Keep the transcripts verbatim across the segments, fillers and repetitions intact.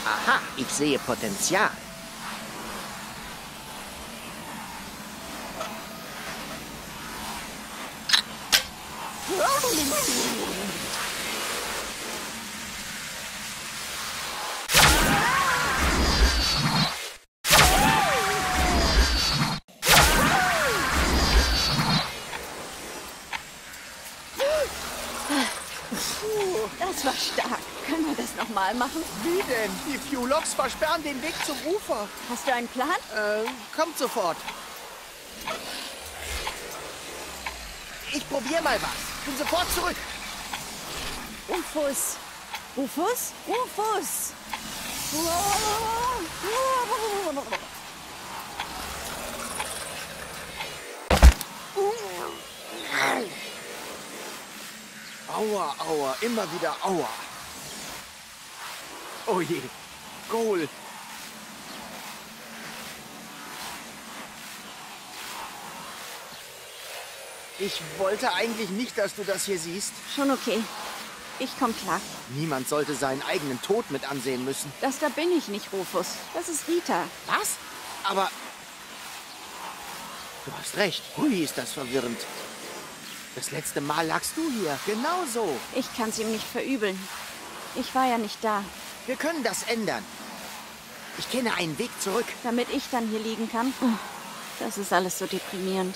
Aha, ich sehe Potenzial. Das war stark. Können wir das nochmal machen? Wie denn? Die Fuelox versperren den Weg zum Ufer. Hast du einen Plan? Äh, kommt sofort. Ich probier mal was. Bin sofort zurück. Rufus. Rufus? Rufus! Aua, aua, immer wieder aua. Oh je, Goal. Ich wollte eigentlich nicht, dass du das hier siehst. Schon okay. Ich komm klar. Niemand sollte seinen eigenen Tod mit ansehen müssen. Das da bin ich nicht, Rufus. Das ist Rita. Was? Aber... Du hast recht. Hui, ist das verwirrend. Das letzte Mal lagst du hier. Genau so. Ich kann's ihm nicht verübeln. Ich war ja nicht da. Wir können das ändern. Ich kenne einen Weg zurück. Damit ich dann hier liegen kann. Das ist alles so deprimierend.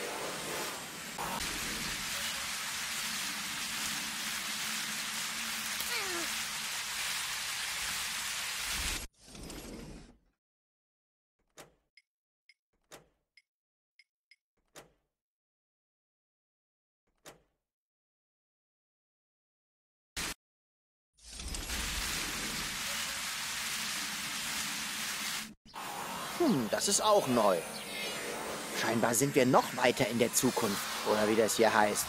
Hm, das ist auch neu. Scheinbar sind wir noch weiter in der Zukunft, oder wie das hier heißt.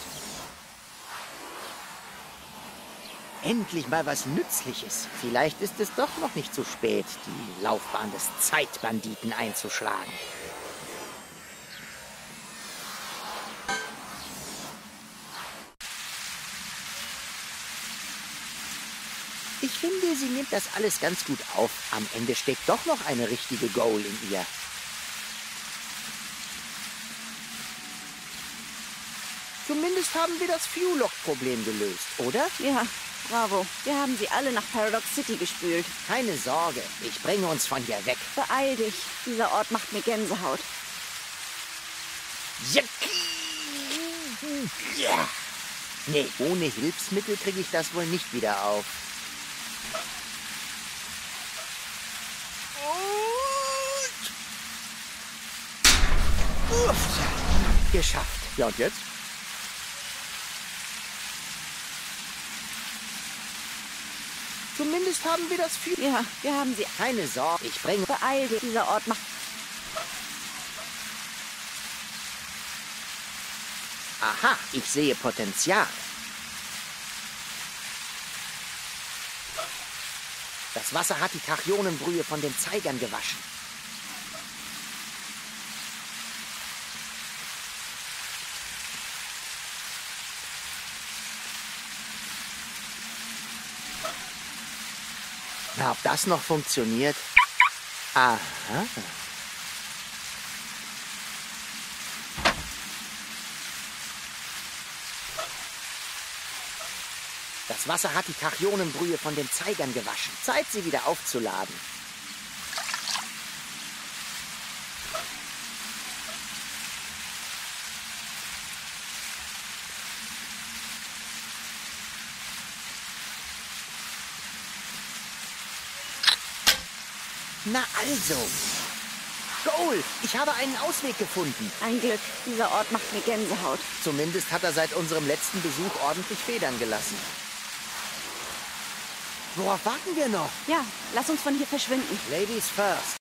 Endlich mal was Nützliches. Vielleicht ist es doch noch nicht zu spät, die Laufbahn des Zeitbanditen einzuschlagen. Ich finde, sie nimmt das alles ganz gut auf. Am Ende steckt doch noch eine richtige Goal in ihr. Zumindest haben wir das Fuelock-Problem gelöst, oder? Ja, bravo. Wir haben sie alle nach Paradox City gespült. Keine Sorge, ich bringe uns von hier weg. Beeil dich. Dieser Ort macht mir Gänsehaut. Ja. Nee, ohne Hilfsmittel kriege ich das wohl nicht wieder auf. Uff, geschafft. Ja, und jetzt? Zumindest haben wir das Fuelock. Ja, wir haben sie. Keine Sorge, ich bringe... Beeil dich. Dieser Ort macht... Aha, ich sehe Potenzial. Das Wasser hat die Tachionenbrühe von den Zeigern gewaschen. Na, ob das noch funktioniert? Aha. Das Wasser hat die Tachionenbrühe von den Zeigern gewaschen. Zeit, sie wieder aufzuladen. Na also. Goal, ich habe einen Ausweg gefunden. Ein Glück. Dieser Ort macht mir Gänsehaut. Zumindest hat er seit unserem letzten Besuch ordentlich Federn gelassen. Worauf warten wir noch? Ja, lass uns von hier verschwinden. Ladies first.